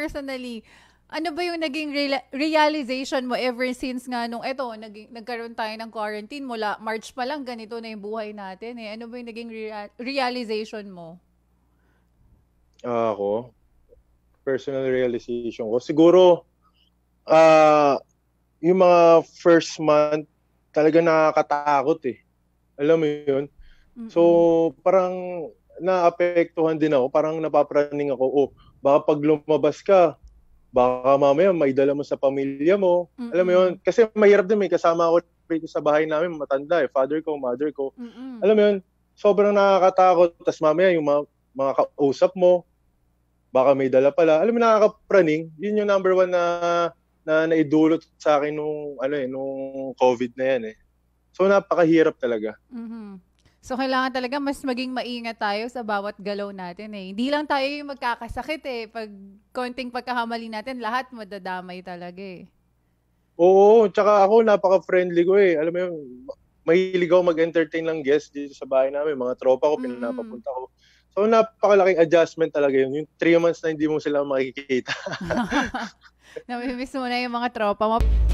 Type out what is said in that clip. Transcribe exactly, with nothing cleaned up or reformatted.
personally, ano ba yung naging reala- realization mo ever since nga nung eto, naging, nagkaroon tayo ng quarantine mula March pa lang, ganito na yung buhay natin eh. Ano ba yung naging rea- realization mo? Ah, ako, personal realization ko. Siguro, ah, yung mga first month, talaga nakakatakot eh. Alam mo yun? So, Mm-mm. parang naapektuhan din ako. Parang napapraning ako, oh, baka pag lumabas ka, baka mamaya may dala mo sa pamilya mo. Alam mo yun? Mm-mm. Kasi mahirap din, may kasama ako rito sa bahay namin, matanda eh. Father ko, mother ko. Mm-mm. Alam mo yun? Sobrang nakakatakot. Tapos mamaya yung mga, mga kausap mo, baka may dala pala. Alam mo, nakakapraning. Yun yung number one na na naidulot sa akin nung ano eh, nung COVID na yan eh. So napakahirap talaga. Mhm. So, kailangan talaga mas maging maingat tayo sa bawat galaw natin eh. Hindi lang tayo yung magkakasakit eh. Pag konting pagkakamali natin, lahat madadamay talaga eh. Oo, tsaka ako napaka-friendly ko eh. Alam mo yun, mahilig ako mag-entertain ng guests dito sa bahay namin. Mga tropa ko, Mm-mm. pinapapunta ko. So napakalaking adjustment talaga yun. Yung three months na hindi mo sila makikita. Namimiss mo na yung mga tropa mo.